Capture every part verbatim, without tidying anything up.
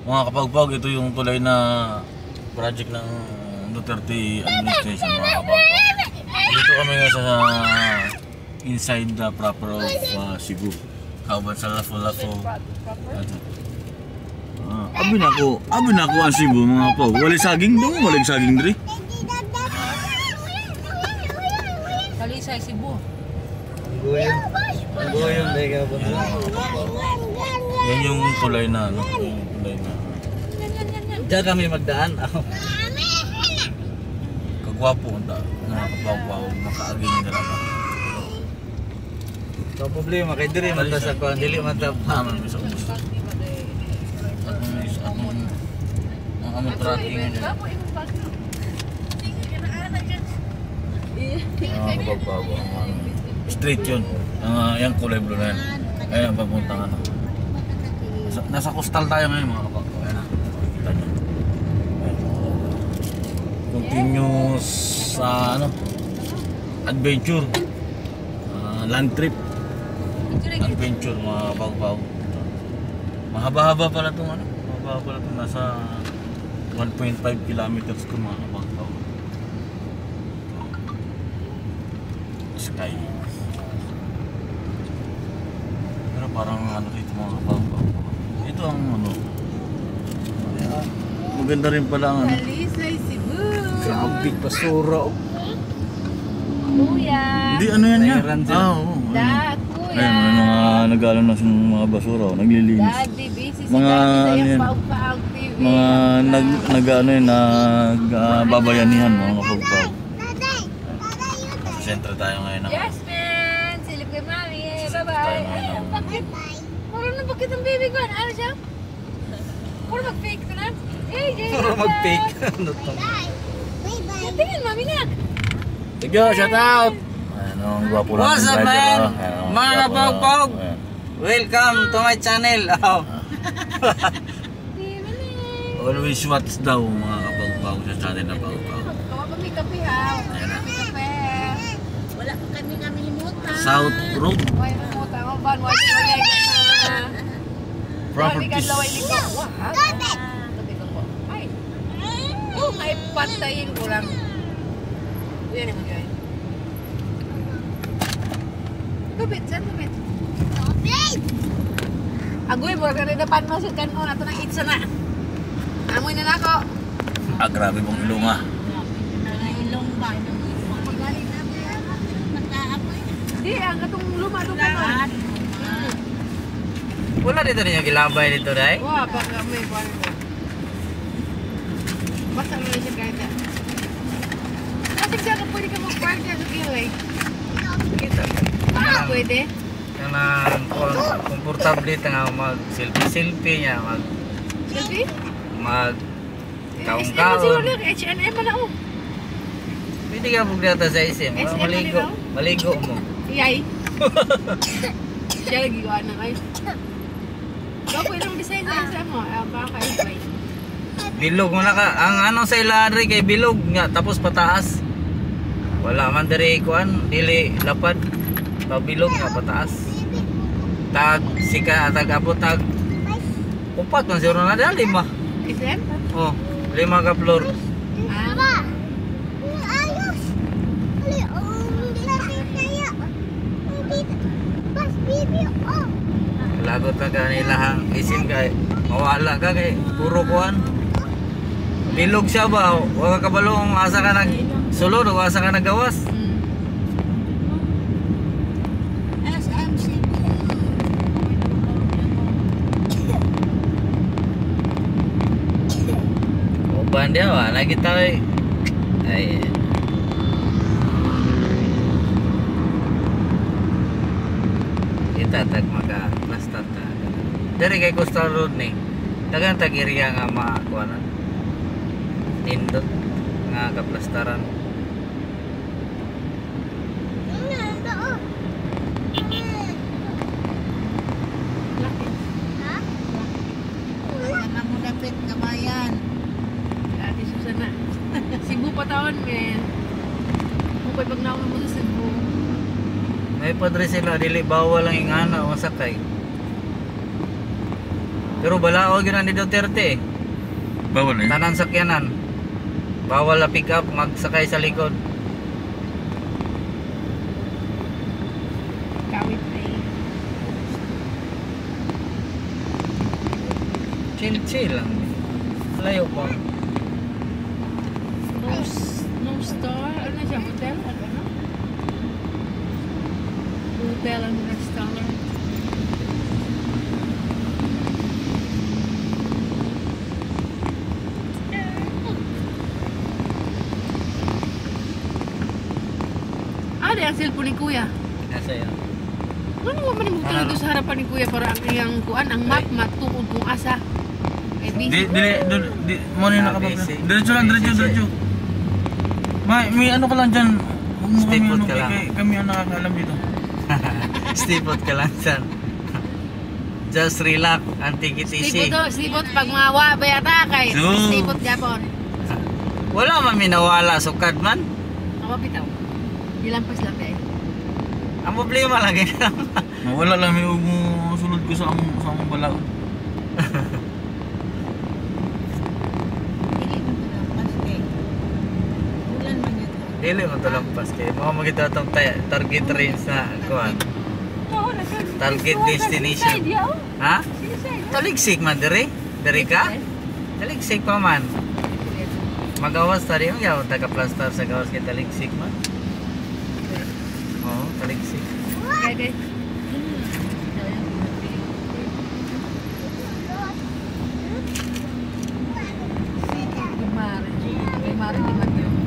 Mga kapagpag, ito yung tulay na project ng Duterte administration, mga kapagpag. Dito kami nga sa inside the proper of uh, Cebu. Kauban sa Lapu-Lapu. Uh, abi na ko, abi na ko ang Cebu, mga kapag. Walay saging doon, walay saging diri. Kalisay Cebu. Goyong. Goyong dai ka ba? Yan yung tulay na ano, yung tulay na. Diyan kami magdaan. Kagwapo unta, nakakapagwaw, makaagin na dalawa. So problema kay diri man ta sa kuan dili man ta Aman bisa ubos. At mis at mon ang among tracking niya. Ah, kapagwaw ang ano. Straight yun. Uh, yung kulay blue na yan. Ayan, papuntang ano. Nasa, nasa coastal tayo ngayon mga kapag. Ayan na. Kita nyo. Ayan. Continuous sa uh, ano, adventure. Uh, land trip. Adventure mga kapag. Mahaba-haba pala itong ano. Mahaba pala itong nasa one point five kilometers ko mga kapag. Sky. Parang ano dito mga kapag. Ito ang ano. Ayan. Maganda rin pala ang ano. Kalisay Cebu. Grabe basura. Kuya. Hindi ano yan yan. Mayroon sila. Ah, oo. Da, kuya. Ayun, may mga nag-ano na sa mga basura, oh, naglilinis. Daddy, busy si Mga Daddy sa ano yung yan. Paug-Paug T V. Mga nag nag ano yun, nag uh, babayanihan mga kapagpag. Sa sentro tayo ngayon ng Yes, man. Silip kay mami. Tayo ngayon Bye-bye. ng Bakit? Puro na bakit ang baby ko? Ano siya? Puro mag-fake ka na? Eh, Jay. Puro mag-fake. Ano to? Tingin, mami na. Sige, shout out! Ano, ang gwapo lang. What's up, ng driver, man? oh. Ayan, oh, Mga gwapo lang. kapagpag. Ayan. Welcome to my channel. Oh. Always watch daw mga kapagpag sa channel na pagpag. Kawa pa may kape ha. Ayan na. May kape. Wala pa kami kami limutan. South Road Why limutan? Ang ban, why di wala na. Properties. Wala di ka. Wah. Tabi ko po. Ay. Oh, may pantayin ko lang. Yan naman guys. Tubit, saan tubit? Tubit! Agoy, mo ka rin na panmasid kan mo. Nato ng itsa na. Amoy na na ako. Ah, grabe mong ilong ah. Ilong ba? Magaling natin. Mataapoy. Hindi, ang katong luma doon ka man. Wala dito ninyo gilabay dito, dai? Wah, baka may buwan mo. Basta mo na siya kahit na. Kasi siya ka pwede ka mag-park niya sa gilay. Kita. Ah, pwede? Kanang komportable nga mag selfie-selfie niya, mag Selfie? mag H and M kaong-kaong. siguro lang. H and M na ako. Pwede ka bugdata sa isim. S M Maligo. na nila? Maligo mo. Iyay. Siya lagi ko na kayo. So, pwede mong design sa mo. Baka kayo. Bilog mo na ka. Ang ano sa iladri kay bilog nga tapos pataas. Wala man diri kuan, dili lapad. Pabilog nga pataas. Tag sika tag abot tag upat man siguro na dali lima. S M? Oh, lima ka floor. Ah. Lagot ka kanila hang isim kay mawala ka kay puro kuan. Bilog siya ba? Wa ka kabalong asa ka nag sulod o asa ka nagawas. S M C. Uban dia wa lagi tayo. Ay. Kita tag maga plastar ta. Dari kay Coastal Road ni. Dagan tag area nga maakuanan. Tindot nga kaplastaran. Cebu pa taon, men. Mupay pag naman mo sa Cebu. May padre sila dili bawal lang ingana o sakay. Pero balao gyud ni Duterte. Bawal eh. Tanang sakyanan. Bawal na pick up magsakay sa likod. Kawit na eh. Chill chill lang. Layo pa. No, no star? Ano siya? Hotel? Ano? Hotel and restaurant. Ano yung cellphone ni Kuya? Nasa iyo. Ano mo man mo Ano? dito sa harapan ni Kuya para ang iyang kuan, ang map matuod kung asa. Ay, Di, busy. dili, dili, di, mo na Ah, nakapag. basic. Diretso lang, diretso, Basic, diretso. May, may ano ka lang dyan. Huwag mo Stay kami put ano, ka lang. kay, kami ang nakakaalam dito. Stipot ka lang dyan. Just relax and take it easy. Stipot to, stipot pag mawa ba yata kay So. stipot Japon. Wala man minawala sukad man. Ako bitaw. Dilampas lang dai. Ang problema lang ganyan. Wala lang may huwag mo sulod ko sa among sa among balaod. Dili mo to lampas kay. Ulan man yun. Dili mo to lampas kay mga magita tong ta- target range na kuan. Target destination. Ha? Taligsik man dire. Dire ka? Taligsik pa man. Magawas tadi yung yaw taga plaster sa gawas kay taligsik man. Oo, taligsik. Kay kay. Mari. Kay mari di man yun.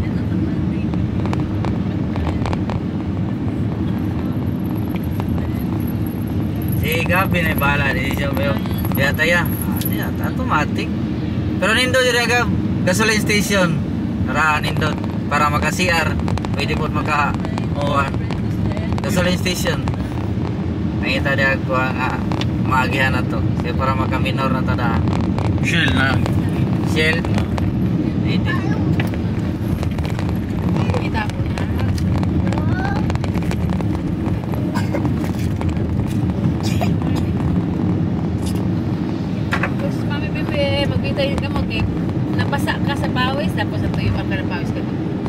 Si Gabi na bala di siya ba yung yata ya. Ano automatic. Pero nindo diri Gab, gasoline station. Ra nindo para maka-C R. Pwede po maka kuan. Gasoline station. Nakita dia ko nga maagihan na to. Kasi para maka-minor na tada. Shell na. Shell. Hindi. Kita ko na. Tapos mami bebe, magbitay ka mo kay napasa ka sa pawis tapos natuyuan ka ng pawis ka.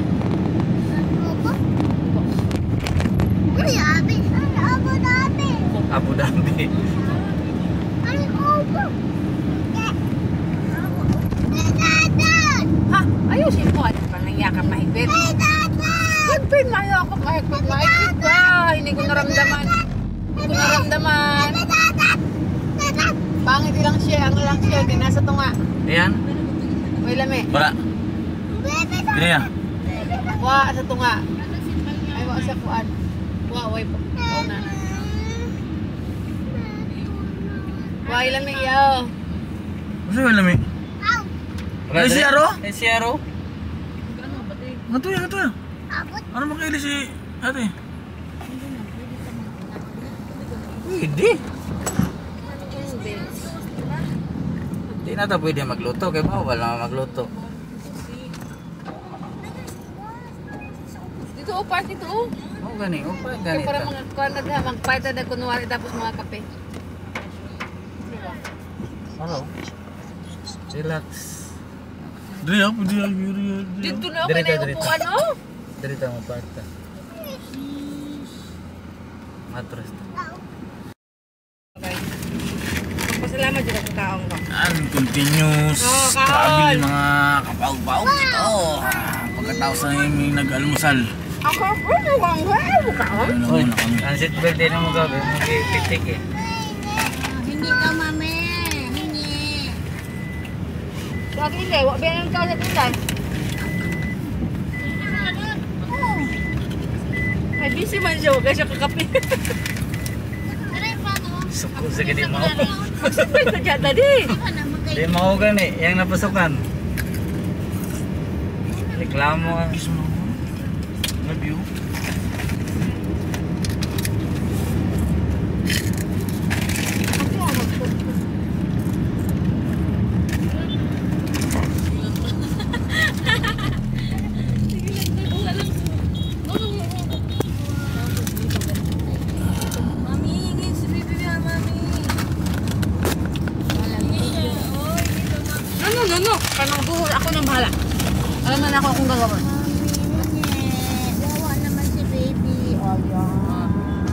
Abu Dhabi. Ha? Ayusin mo. Ano pa nangyakap mahigpit? Higpit, mayakap mahigpit. Mahigpit ba? Hindi ko naramdaman. Hindi ko naramdaman. Pangit ilang siya. Ang ilang siya. Di nasa tunga. Ayan. May lami. Para. Dili ya. Wa sa tunga. Ay, wa sa kuan. Wa, way po. Wa na. Wa ilami yaw. Masa wala mi? Ay, si Aro? Ay, si Aro. Ngatu ya, ngatu ya. Ano makaili si ate? Hindi. Hindi na ta pwede magluto. Kaya bawal na magluto. Dito o, part dito o. Oh, gani. Oh, pa, Kaya gani. para ta. mga kuan na diha, magpahit na kunwari tapos mga kape. Ano? Relax. Dili ya, pwede ya, yuri ya. Dito na ako Dirita, na dirita. upuan o. Dari tamu parta. Matras. Magpasalamat dito sa kaong ko. Yan, continuous Oo, kaon. travel mga kapaw-paw dito. Pagkatapos na yung nag-almusal. Ako, ano kang ano kaon? Ano Oy, muna kami. ang seatbelt din mo gabi, magipitik eh. Hindi ka mami. Hindi. Sa akin hindi. Wag biyan ka sa tinday. Ay, busy man siya. Huwag ka siya kakape. Suko sa gadi mo. Magsipay ka dyan, daddy. Di mau gani, yang napasukan. Reklamo. Kiss mo na ako. Love you. Kanang buhol, ako nang bahala. Alam na ako kung gagawin. Wawa naman si baby. Ayan.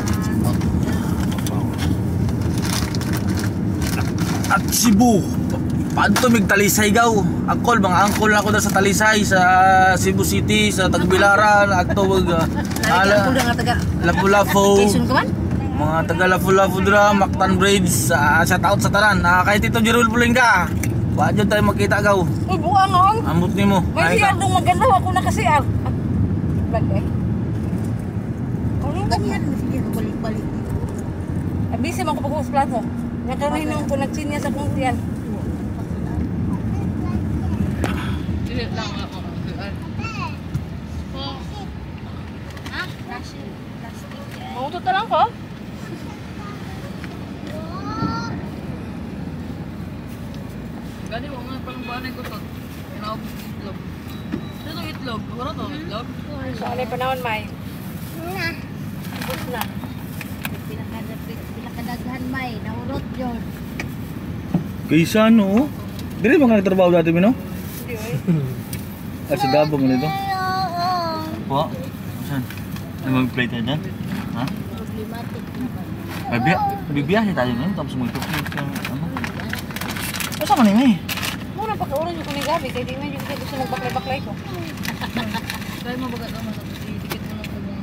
At Cebu. Paano to mig Talisay gaw? Angkol, mga angkol na ako na sa Talisay, sa Cebu City, sa Tagbilaran, at tawag uh, Nalagyan ko lang nga taga. Lapu-Lapu. Quezon ka man? Mga taga Lapu-Lapu dra, Mactan Bridge, sa shout out sa tanan. Ah, kahit Tito Jerul Pulinga. Wa jud tayo magkita gaw. Uy, buka nga. Amot nimo. May siya nung maganda ako na kasi ah. Vlog eh. Ano ba? Ganyan mo sige balik-balik. Abisi man ko pag sa plato. Nakaroon nung ko nagsinya sa kong tiyan. Dili lang ako. Ha? Plastic. Plastic. Mautot na lang ko. Gani mo nga palang banay ko to. Inaubos ng itlog. Ano itong itlog? Ano to? Itlog? So, ano yung panahon, May? Na. Ubus na. Pinakadaghan may. Naurot yun. Kaysa no? Dire ba ka nagtrabaho dati mo no? Hindi, oy. Ah, sa Dabong nito. Oo. Po. Saan? Ano mag-play tayo dyan? Ha? Problematic naman. Bibiya, bibiyahe tayo ngayon tapos mag-play ka ano? Basta ka nila eh. Muna pagkauran yung kuning gabi. Kaya di na yung gusto magbaklay-baklay ko. Kaya mo baga naman. Dikit mo lang kung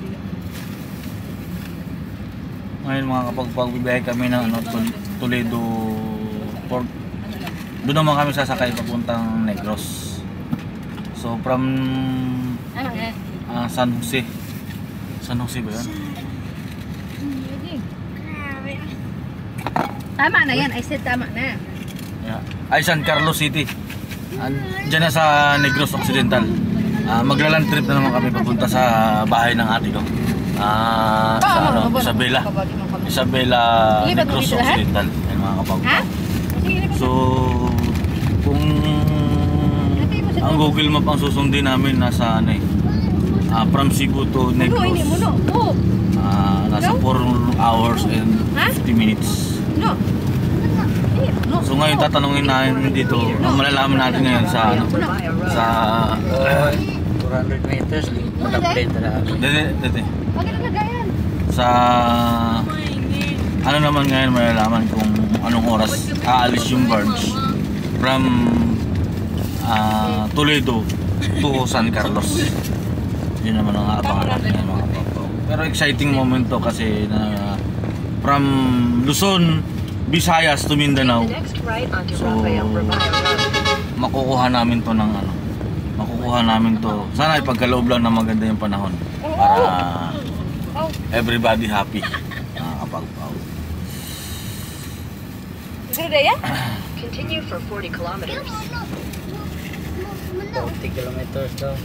Ngayon mga kapag pagbibiyahe kami ng ano, Tol- Toledo Port. Doon naman kami sasakay papuntang Negros. So from ano eh? ah, San Jose. San Jose ba yun? Tama na yan. I said tama na. Yeah. Ay, San Carlos City. Ah, Diyan na sa Negros Occidental. Ah, maglaland trip na naman kami papunta sa bahay ng ate ko. Ah, sa ano, Isabela. Isabela Lipat mo Negros dito lahat? Occidental. Yan mga kapag. Ha? Sige, lipat. So, kung ang Google Map ang susundin namin nasa ano eh, ah, from Cebu to Muno, Negros. hindi muno. Oh. Ah, nasa No? four hours and Ha? fifty minutes. No. Hindi, no. So ngayon tatanungin natin dito, ang malalaman natin ngayon sa ano, sa four hundred meters, mag-update na lang. dede, dede, Huwag na lagayan. sa ano naman ngayon malalaman kung anong oras aalis yung barge from ah, Toledo to San Carlos. Yun naman ang aabangan natin ngayon mga papaw. Pero exciting moment to kasi na from Luzon, Visayas to Mindanao. So makukuha namin to ng ano, makukuha namin to. Sana ipagkaloob lang na maganda yung panahon para everybody happy. Nakakapagpaw. Gusto na yan? Continue for forty kilometers. forty kilometers daw.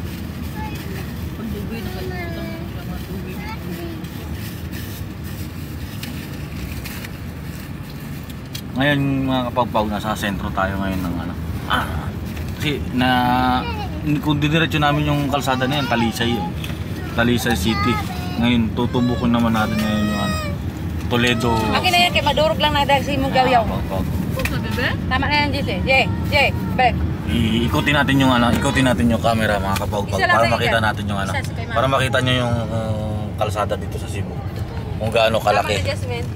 Ngayon mga kapagpaw, nasa sentro tayo ngayon ng ano. Ah, kasi na kung didiretso namin yung kalsada na yan, Talisay yun. Talisay City. Ngayon tutubukin naman natin ngayon yung ano, Toledo. Akin na yan, kay madurog lang na dahil sa imong gawyaw. Kapagpaw. Tama na yan, Jesse. Jay, Jay, balik. Ikutin natin yung ano, ikutin natin yung camera mga kapagpag Isa lang para tayo makita dyan. natin yung ano, Isa, si kay Mama. para makita nyo yung uh, kalsada dito sa Cebu. Kung gaano Tama kalaki. na, Jasmine.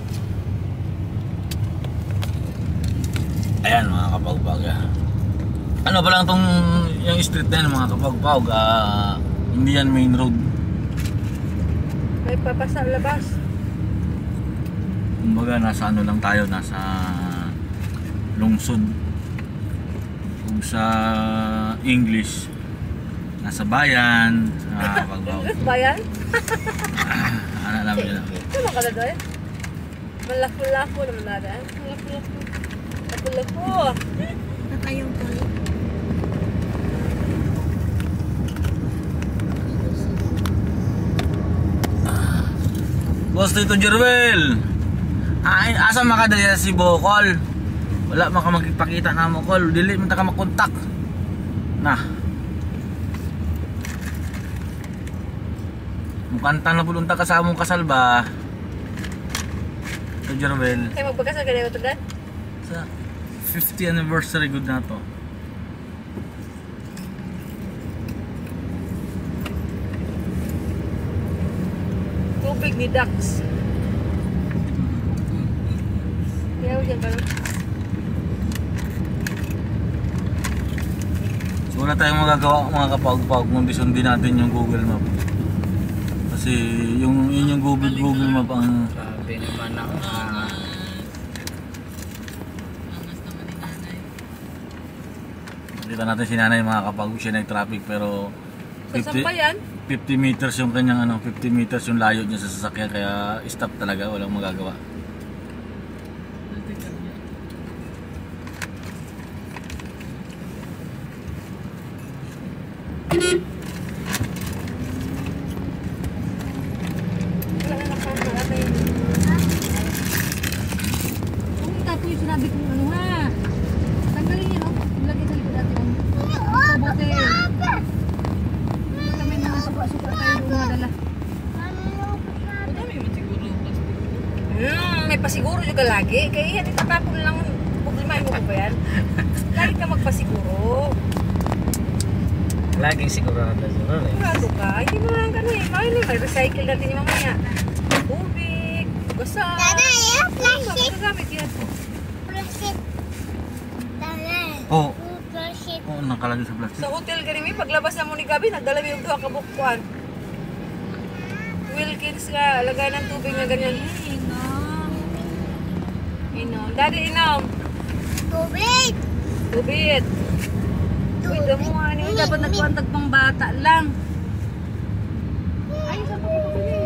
Ayan mga kapagpag. Ano pa lang tong yung street na yan mga kapagpag, ah, hindi yan main road. May papasa labas. Kumbaga nasa ano lang tayo, nasa lungsod. Kung sa English, nasa bayan, sa kapagpag. Bayan? Ano namin yun. Ano ka na doon? Malako-lako naman na daan. Malako-lako. Malako-lako. Na kayong tuloy. Boss Tito Jerwel, ay asa makadali sa Cebu, Col? Wala maka magpakita na mo, Col. Dili man ta ka makontak. Na. Mukanta na pulunta ka sa among kasal ba? Tito Jerwel. Kaya magpagkasal ka na ito daan? Sa fiftieth anniversary good na to. ni Dax. Kaya dyan ka lang. So wala tayong magagawa mga kapag-pag kung di sundin natin yung Google Map. Kasi yung yun yung Google Google Map ang Sabi naman ang ah, kita natin si nanay mga kapag siya nag-traffic pero Saan ba yan? fifty meters yung kanyang ano, fifty meters yung layo niya sa sasakyan kaya stop talaga, walang magagawa. Wala na nakakalabi. Kung tapo yung sinabi kong ano ha. Tanggalin niyo, no? Ilagay sa likod natin. Mabuti. Kami mga suka-suka tayo doon madala. Hmm, may pasiguro juga lagi. Kaya yan, itatapon lang. Problema mo ba yan? Lagi ka magpasiguro. laging sigurado siguro eh. Sigurado ka. Hindi mo lang ano eh. Mahal eh. May recycle natin ni mamaya. Tubig. Gasa. Dada, yan, plastic. Magagamit yan. Plastic. Dada. Oh, Plastic. oh nakalagay sa plastic. Sa hotel ganimi, paglabas na mo ni Gabi, nagdala mo yung duha ka bukwan. Wilkins ka, lagay ng tubig na ganyan. Inom. Inom. Daddy, inom. Tubig. Tubig. Uy, damo nga. Ano yun? Dapat nagkuhantag pang bata lang. Ay, saan pa ko pabili?